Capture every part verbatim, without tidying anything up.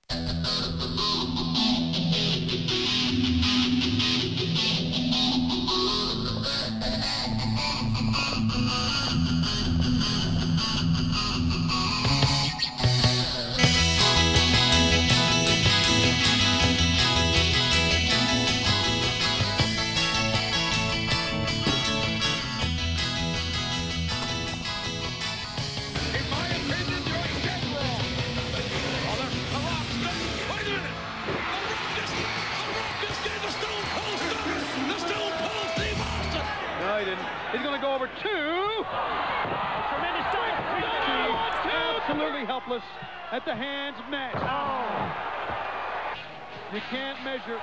He's going to go over two. Tremendous dive. Absolutely helpless at the hands of Nash. Oh. You can't measure.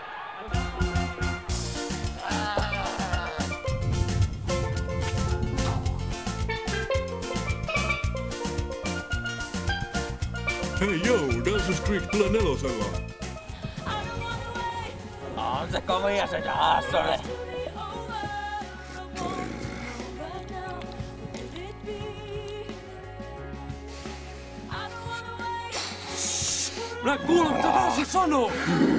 Hei joo, Dawson's Creek tulee nelosella. On se kovia se Dawson. Mä kuulen, mitä Dawson sanoo!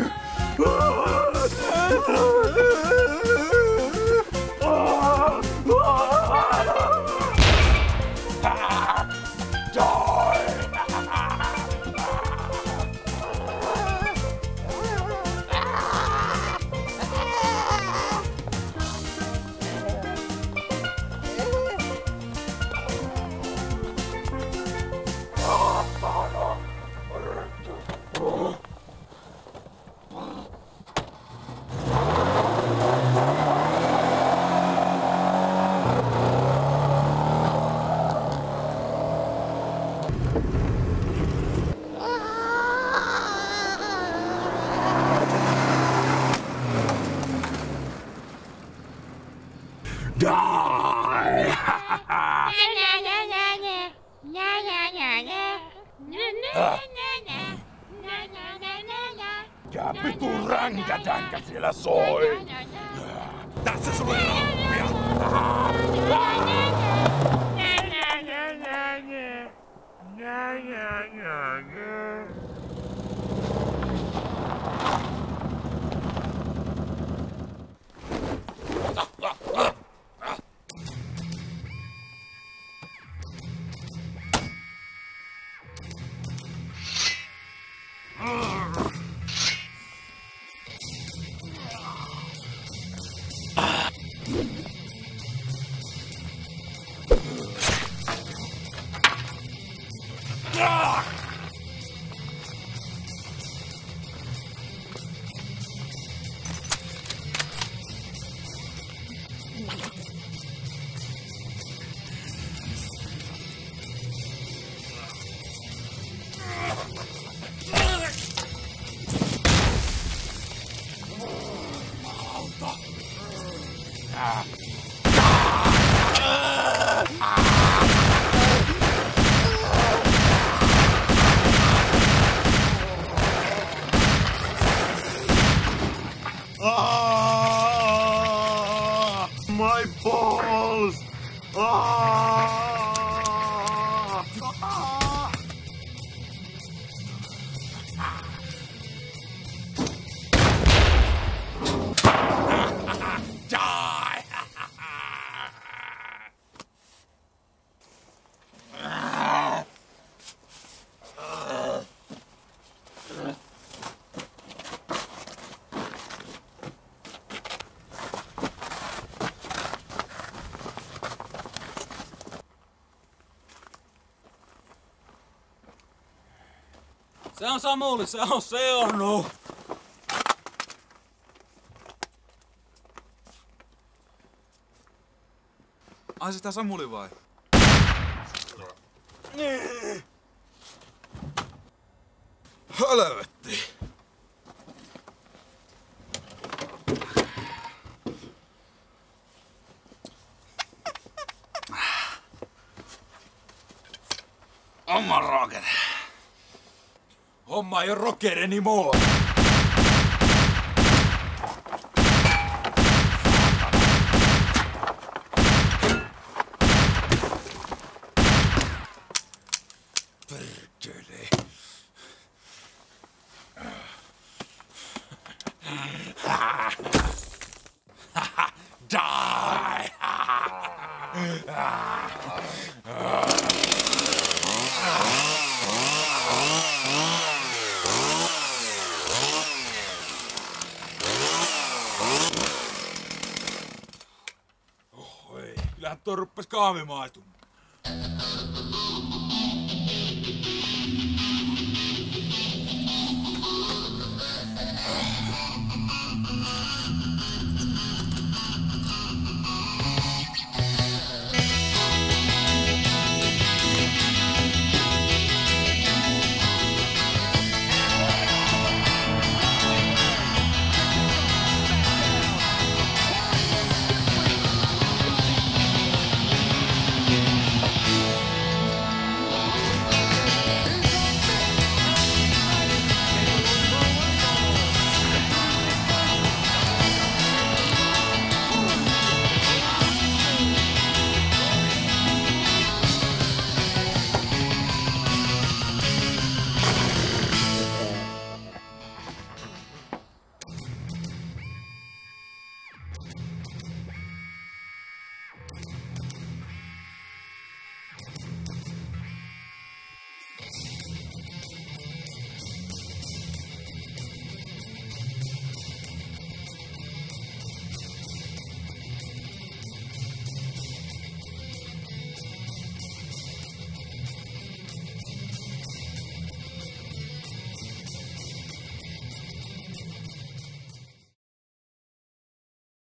Ja pitu ränkätänkä siellä soi! Tässä sulle rappia! Ah, my balls! Ah! Die! Se on Samuli, se on seonnut. Ai sitä Samuli vai? Helvetti! Oma rocket. Homma ei oo rocker anymore! Perkele. Die! Kyllähän toi ruppes kahvi maistumaan.